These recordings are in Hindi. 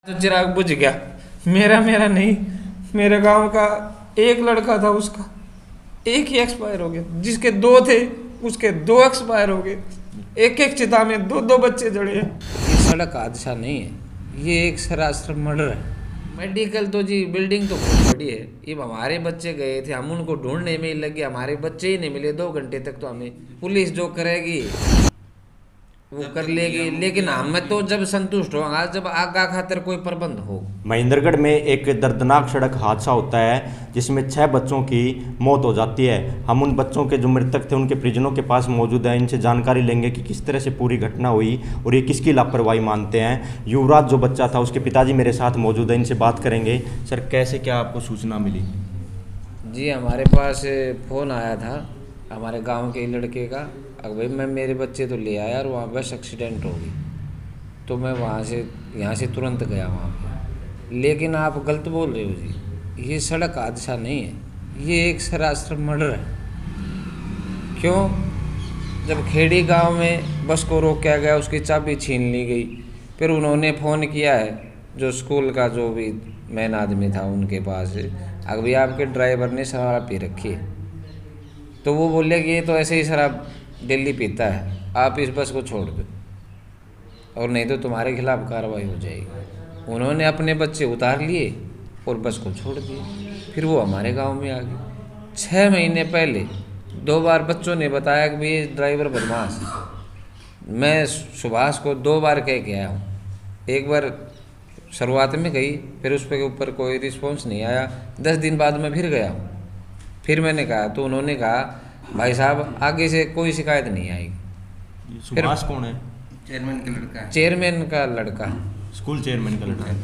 तो चिराग बुझ गया। मेरा मेरा नहीं, मेरे गांव का एक लड़का था, उसका एक ही एक्सपायर हो गया। जिसके दो थे उसके दो एक्सपायर हो गए। एक एक चिता में दो दो बच्चे जड़े हैं। ये सड़क हादसा नहीं है, ये एक सरासर मर्डर है। मेडिकल तो जी बिल्डिंग तो बहुत बड़ी है। ये हमारे बच्चे गए थे, हम उनको ढूंढने में ही लगे, हमारे बच्चे ही नहीं मिले 2 घंटे तक। तो हमें पुलिस जो करेगी वो कर लेगी, लेकिन हम तो जब संतुष्ट होगा जब आगा खातर कोई प्रबंध हो। महेंद्रगढ़ में एक दर्दनाक सड़क हादसा होता है जिसमें 6 बच्चों की मौत हो जाती है। हम उन बच्चों के जो मृतक थे उनके परिजनों के पास मौजूद है, इनसे जानकारी लेंगे कि किस तरह से पूरी घटना हुई और ये किसकी लापरवाही मानते हैं। युवराज जो बच्चा था उसके पिताजी मेरे साथ मौजूद है, इनसे बात करेंगे। सर, कैसे क्या आपको सूचना मिली? जी, हमारे पास फ़ोन आया था हमारे गांव के लड़के का, अब भाई मैं मेरे बच्चे तो ले आया और वहाँ बस एक्सीडेंट हो गई। तो मैं यहाँ से तुरंत गया वहाँ पे। लेकिन आप गलत बोल रहे हो जी, ये सड़क हादसा नहीं है, ये एक सरासर मर्डर है। क्यों? जब खेड़ी गांव में बस को रोका गया, उसकी चाबी छीन ली गई। फिर उन्होंने फ़ोन किया है जो स्कूल का जो भी मेन आदमी था उनके पास, अभी आपके ड्राइवर ने शराब पी रखी है। तो वो बोले कि ये तो ऐसे ही शराब डेली पीता है, आप इस बस को छोड़ दो और नहीं तो तुम्हारे खिलाफ कार्रवाई हो जाएगी। उन्होंने अपने बच्चे उतार लिए और बस को छोड़ दिए। फिर वो हमारे गांव में आ गए। 6 महीने पहले 2 बार बच्चों ने बताया कि ये ड्राइवर बदमाश। मैं सुभाष को 2 बार कह के आया हूँ। एक बार शुरुआत में गई, फिर उस पर ऊपर कोई रिस्पॉन्स नहीं आया। 10 दिन बाद मैं फिर गया हूँ। फिर मैंने कहा तो उन्होंने कहा भाई साहब आगे से कोई शिकायत नहीं आएगी। सुभाष कौन है? चेयरमैन का लड़का। चेयरमैन का लड़का, स्कूल चेयरमैन का लड़का।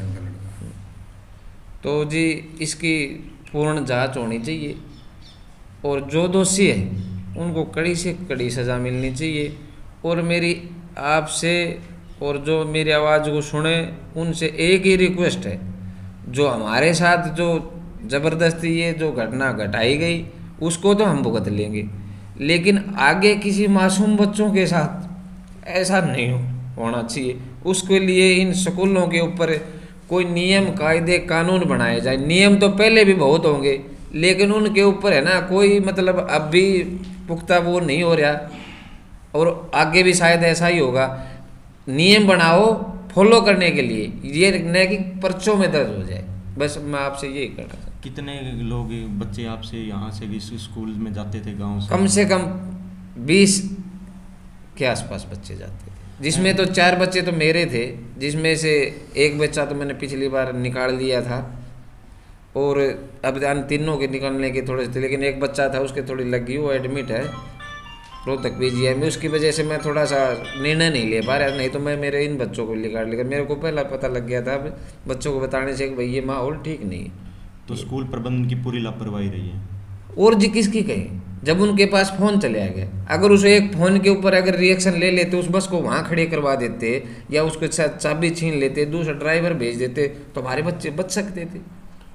तो जी इसकी पूर्ण जांच होनी चाहिए और जो दोषी है उनको कड़ी से कड़ी सज़ा मिलनी चाहिए। और मेरी आपसे और जो मेरी आवाज़ को सुने उनसे एक ही रिक्वेस्ट है, जो हमारे साथ जो ज़बरदस्ती ये जो घटना घटाई गई उसको तो हम भुगत लेंगे, लेकिन आगे किसी मासूम बच्चों के साथ ऐसा नहीं होना चाहिए। उसके लिए इन स्कूलों के ऊपर कोई नियम कायदे कानून बनाए जाए। नियम तो पहले भी बहुत होंगे, लेकिन उनके ऊपर है ना कोई मतलब अब भी पुख्ता वो नहीं हो रहा, और आगे भी शायद ऐसा ही होगा। नियम बनाओ फॉलो करने के लिए, ये न कि पर्चों में दर्ज हो जाए। बस मैं आपसे यही कहना था। कितने लोग बच्चे आपसे यहाँ से इस स्कूल में जाते थे गांव से कम 20 के आसपास बच्चे जाते थे, जिसमें तो 4 बच्चे तो मेरे थे, जिसमें से एक बच्चा तो मैंने पिछली बार निकाल लिया था और अब तीनों के निकालने के थोड़े थे, लेकिन एक बच्चा था उसके थोड़ी लगी, वो एडमिट है रोहतक पीजीआई में। उसकी वजह से मैं थोड़ा सा निर्णय नहीं ले पा रहा, नहीं तो मैं मेरे इन बच्चों को निकाल लेकर। मेरे को पहला पता लग गया था बच्चों को बताने से कि भाई ये माहौल ठीक नहीं है। तो स्कूल प्रबंधन की पूरी लापरवाही रही है। और जी किसकी कहें, जब उनके पास फ़ोन चले गया, अगर उसे एक फ़ोन के ऊपर अगर रिएक्शन ले लेते, उस बस को वहाँ खड़े करवा देते या उसके साथ चाबी छीन लेते, दूसरा ड्राइवर भेज देते, तो हमारे बच्चे बच सकते थे।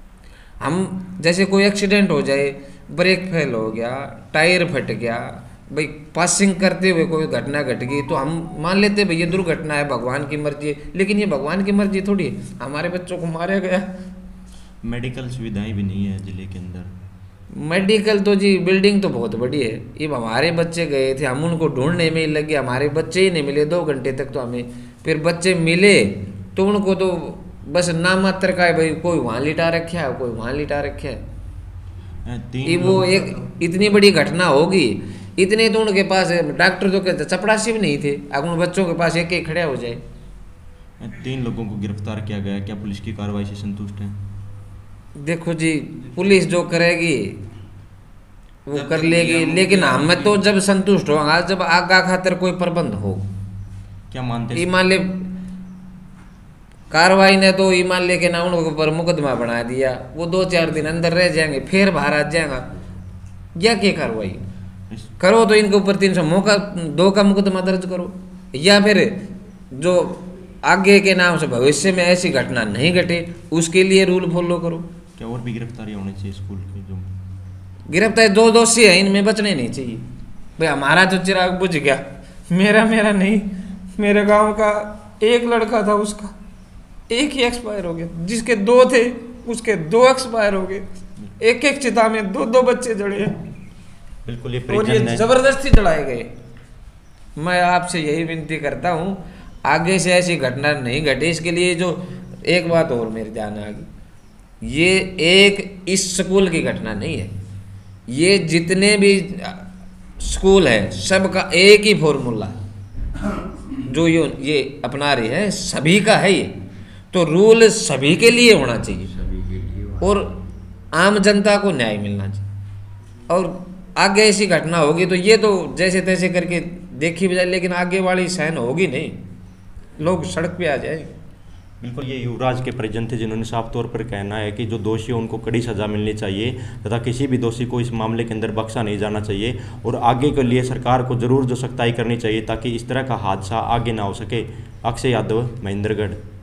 हम जैसे कोई एक्सीडेंट हो जाए, ब्रेक फेल हो गया, टायर फट गया, भाई पासिंग करते हुए कोई घटना घट गई, तो हम मान लेते भाई ये दुर्घटना है, भगवान की मर्जी है। लेकिन ये भगवान की मर्जी थोड़ी है, हमारे बच्चों को मारा गया। मेडिकल सुविधाएं भी नहीं है जिले के अंदर। मेडिकल तो जी बिल्डिंग तो बहुत बड़ी है। ये हमारे बच्चे गए थे, हम उनको ढूंढने में ही लगे, हमारे बच्चे ही नहीं मिले 2 घंटे तक। तो हमें फिर बच्चे मिले तो उनको तो बस नाम मात्र का है, भाई कोई वहाँ लिटा रखा है, कोई वहाँ लिटा रखा है। वो एक इतनी बड़ी घटना होगी, इतने तो उनके पास डॉक्टर तो कहते चपड़ासी भी नहीं थे, अब उन बच्चों के पास एक खड़ा हो जाए। 3 लोगों को गिरफ्तार किया गया, क्या पुलिस की कार्रवाई से संतुष्ट हैं? देखो जी, पुलिस जो करेगी वो कर लेगी, लेकिन हम तो जब संतुष्ट होगा जब आगा खातर कोई प्रबंध हो। क्या मानते हैं? ईमान ले कार्रवाई ने तो ईमान लेके ना उनके ऊपर मुकदमा बना दिया, वो 2-4 दिन अंदर रह जाएंगे, फिर बाहर आ जाएगा। या क्या कार्रवाई करो तो इनके ऊपर 302 का मुकदमा दर्ज करो, या फिर जो आगे के नाम से भविष्य में ऐसी घटना नहीं घटे उसके लिए रूल फॉलो करो। क्या और भी गिरफ्तारियां होनी चाहिए स्कूल की? जो गिरफ्तारी 2 दोषी है, इनमें बचने नहीं चाहिए। भाई हमारा तो चिराग बुझ गया। मेरा नहीं, मेरे गांव का एक लड़का था, उसका एक ही एक्सपायर हो गया, जिसके 2 थे उसके 2 एक्सपायर हो गए, एक एक चिता में 2-2 बच्चे जड़े हैं। बिल्कुल ये और ये जबरदस्ती जलाए गए। मैं आपसे यही विनती करता हूँ आगे से ऐसी घटना नहीं घटे, इसके लिए जो एक बात और मेरे ध्यान में आ गई, ये एक इस स्कूल की घटना नहीं है, ये जितने भी स्कूल है सबका एक ही फॉर्मूला जो ये अपना रही है, सभी का है ये, तो रूल सभी के लिए होना चाहिए और आम जनता को न्याय मिलना चाहिए। और आगे ऐसी घटना होगी तो ये तो जैसे तैसे करके देखी बजाय, लेकिन आगे वाली सहन होगी नहीं, लोग सड़क पे आ जाएंगे। बिल्कुल ये युवराज के परिजन थे जिन्होंने साफ तौर पर कहना है कि जो दोषी है उनको कड़ी सज़ा मिलनी चाहिए तथा किसी भी दोषी को इस मामले के अंदर बख्शा नहीं जाना चाहिए और आगे के लिए सरकार को ज़रूर जो सख्ताई करनी चाहिए ताकि इस तरह का हादसा आगे ना हो सके। अक्षय यादव, महेंद्रगढ़।